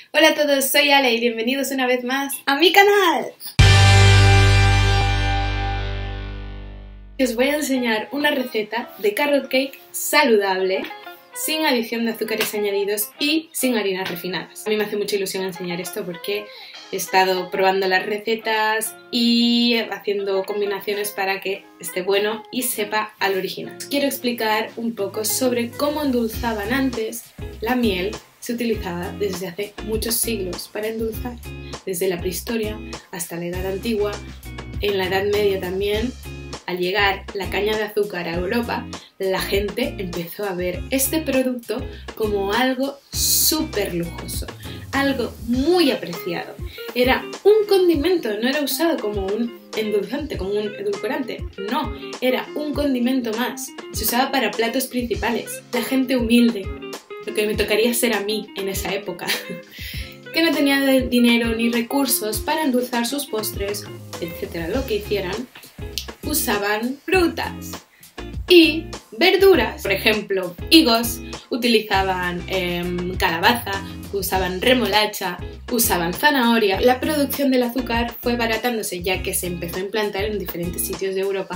Hola a todos, soy Ale y bienvenidos una vez más a mi canal. Os voy a enseñar una receta de carrot cake saludable, sin adición de azúcares añadidos y sin harinas refinadas. A mí me hace mucha ilusión enseñar esto porque he estado probando las recetas y haciendo combinaciones para que esté bueno y sepa al original. Os quiero explicar un poco sobre cómo endulzaban antes. La miel se utilizaba desde hace muchos siglos para endulzar, desde la prehistoria hasta la Edad Antigua, en la Edad Media también. Al llegar la caña de azúcar a Europa, la gente empezó a ver este producto como algo súper lujoso, algo muy apreciado. Era un condimento, no era usado como un endulzante, como un edulcorante, no, era un condimento más. Se usaba para platos principales. La gente humilde, lo que me tocaría ser a mí en esa época, que no tenía dinero ni recursos para endulzar sus postres, etcétera, lo que hicieran, usaban frutas y verduras. Por ejemplo, higos, utilizaban calabaza, usaban remolacha, usaban zanahoria. La producción del azúcar fue abaratándose ya que se empezó a implantar en diferentes sitios de Europa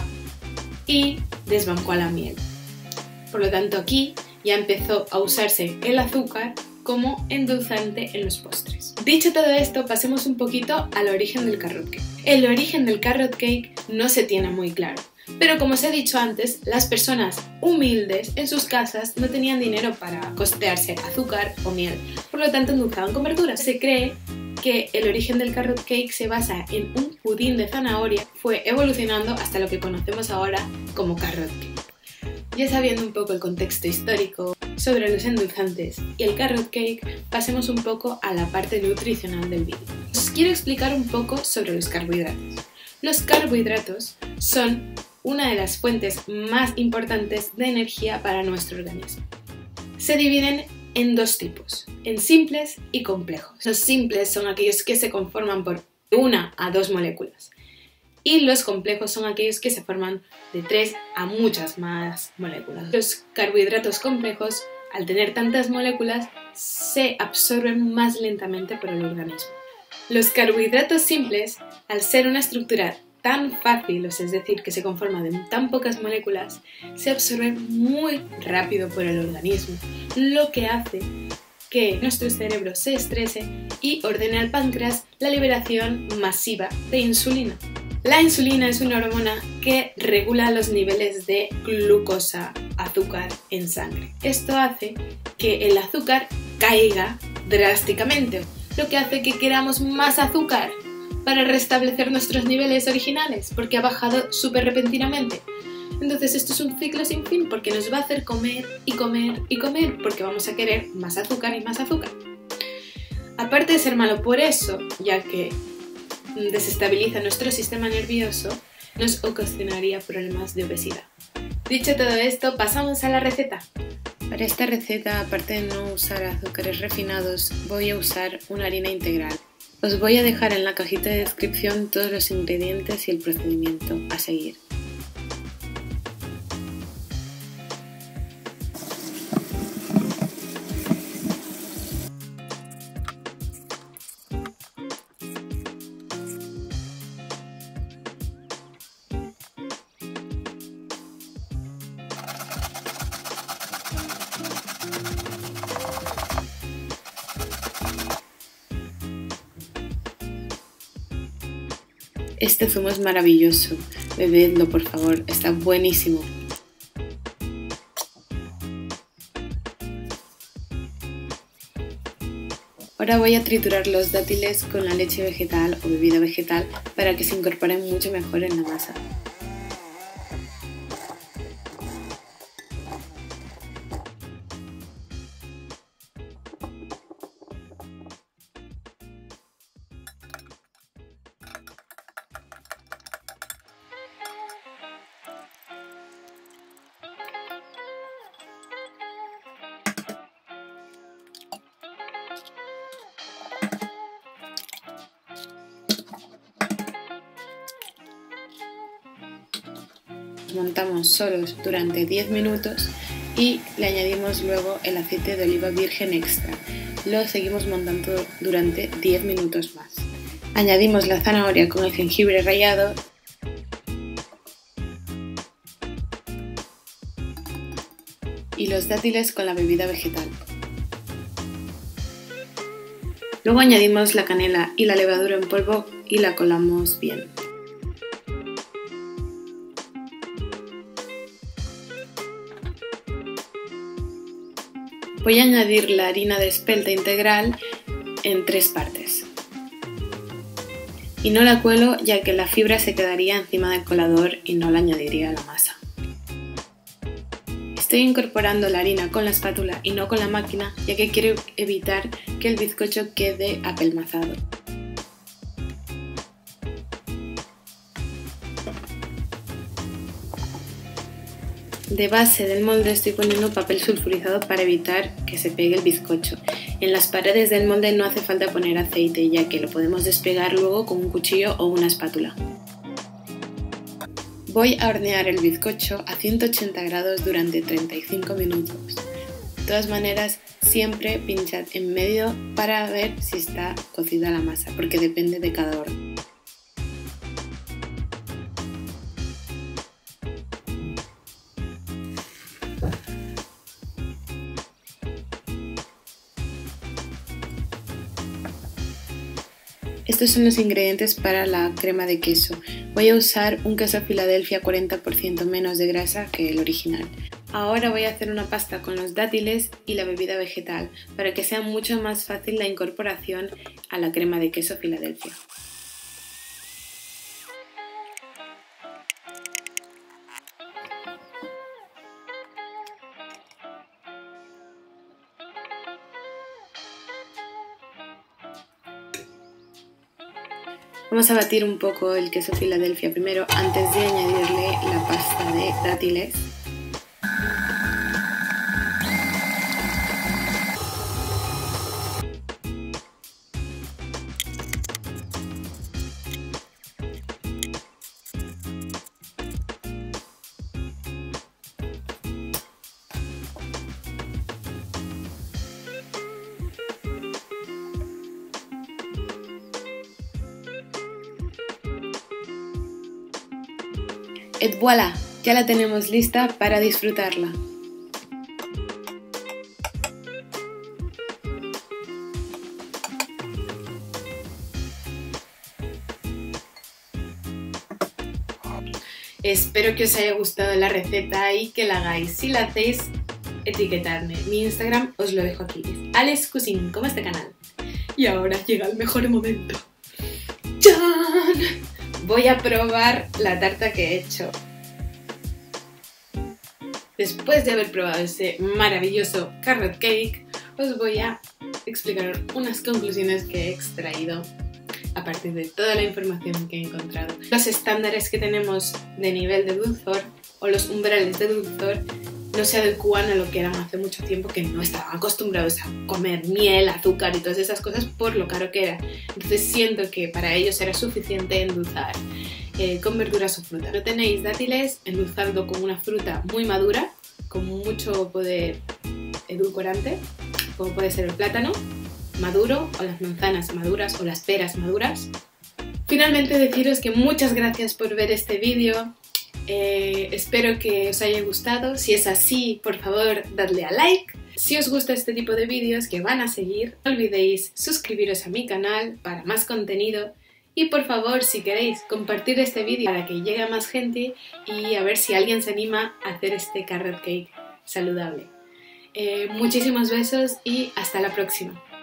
y desbancó a la miel. Por lo tanto, aquí ya empezó a usarse el azúcar como endulzante en los postres. Dicho todo esto, pasemos un poquito al origen del carrot cake. El origen del carrot cake no se tiene muy claro, pero como os he dicho antes, las personas humildes en sus casas no tenían dinero para costearse azúcar o miel, por lo tanto endulzaban con verduras. Se cree que el origen del carrot cake se basa en un pudín de zanahoria, fue evolucionando hasta lo que conocemos ahora como carrot cake. Ya sabiendo un poco el contexto histórico sobre los endulzantes y el carrot cake, pasemos un poco a la parte nutricional del vídeo. Os quiero explicar un poco sobre los carbohidratos. Los carbohidratos son una de las fuentes más importantes de energía para nuestro organismo. Se dividen en dos tipos, en simples y complejos. Los simples son aquellos que se conforman por 1 a 2 moléculas. Y los complejos son aquellos que se forman de 3 a muchas más moléculas. Los carbohidratos complejos, al tener tantas moléculas, se absorben más lentamente por el organismo. Los carbohidratos simples, al ser una estructura tan fácil, es decir, que se conforma de tan pocas moléculas, se absorben muy rápido por el organismo, lo que hace que nuestro cerebro se estrese y ordene al páncreas la liberación masiva de insulina. La insulina es una hormona que regula los niveles de glucosa, azúcar en sangre. Esto hace que el azúcar caiga drásticamente, lo que hace que queramos más azúcar para restablecer nuestros niveles originales, porque ha bajado súper repentinamente. Entonces esto es un ciclo sin fin, porque nos va a hacer comer y comer y comer, porque vamos a querer más azúcar y más azúcar. Aparte de ser malo por eso, ya que desestabiliza nuestro sistema nervioso, nos ocasionaría problemas de obesidad. Dicho todo esto, pasamos a la receta. Para esta receta, aparte de no usar azúcares refinados, voy a usar una harina integral. Os voy a dejar en la cajita de descripción todos los ingredientes y el procedimiento a seguir. Este zumo es maravilloso, bebedlo por favor, está buenísimo. Ahora voy a triturar los dátiles con la leche vegetal o bebida vegetal para que se incorporen mucho mejor en la masa. Montamos solos durante 10 minutos y le añadimos luego el aceite de oliva virgen extra. lo seguimos montando durante 10 minutos más. Añadimos la zanahoria con el jengibre rallado y los dátiles con la bebida vegetal. Luego añadimos la canela y la levadura en polvo y la colamos bien. Voy a añadir la harina de espelta integral en 3 partes. Y no la cuelo ya que la fibra se quedaría encima del colador y no la añadiría a la masa. Estoy incorporando la harina con la espátula y no con la máquina, ya que quiero evitar que el bizcocho quede apelmazado. De base del molde estoy poniendo papel sulfurizado para evitar que se pegue el bizcocho. En las paredes del molde no hace falta poner aceite, ya que lo podemos despegar luego con un cuchillo o una espátula. Voy a hornear el bizcocho a 180 grados durante 35 minutos. De todas maneras, siempre pinchad en medio para ver si está cocida la masa, porque depende de cada horno. Estos son los ingredientes para la crema de queso. Voy a usar un queso Philadelphia 40% menos de grasa que el original. Ahora voy a hacer una pasta con los dátiles y la bebida vegetal para que sea mucho más fácil la incorporación a la crema de queso Philadelphia. Vamos a batir un poco el queso Philadelphia primero antes de añadirle la pasta de dátiles. Et voilà, ya la tenemos lista para disfrutarla. Espero que os haya gustado la receta y que la hagáis. Si la hacéis, etiquetadme. Mi Instagram os lo dejo aquí. Es AlexCuisine, como este canal. Y ahora llega el mejor momento. ¡Chan! Voy a probar la tarta que he hecho. Después de haber probado ese maravilloso carrot cake, os voy a explicar unas conclusiones que he extraído a partir de toda la información que he encontrado. Los estándares que tenemos de nivel de dulzor o los umbrales de dulzor no se adecúan a lo que eran hace mucho tiempo, que no estaban acostumbrados a comer miel, azúcar y todas esas cosas por lo caro que era. Entonces siento que para ellos era suficiente endulzar con verduras o fruta. No tenéis dátiles, endulzadlo con una fruta muy madura, con mucho poder edulcorante, como puede ser el plátano maduro o las manzanas maduras o las peras maduras. Finalmente deciros que muchas gracias por ver este vídeo. Espero que os haya gustado. Si es así, por favor, dadle a like. Si os gusta este tipo de vídeos que van a seguir, no olvidéis suscribiros a mi canal para más contenido. Y por favor, si queréis, compartir este vídeo para que llegue a más gente y a ver si alguien se anima a hacer este carrot cake saludable. Muchísimos besos y hasta la próxima.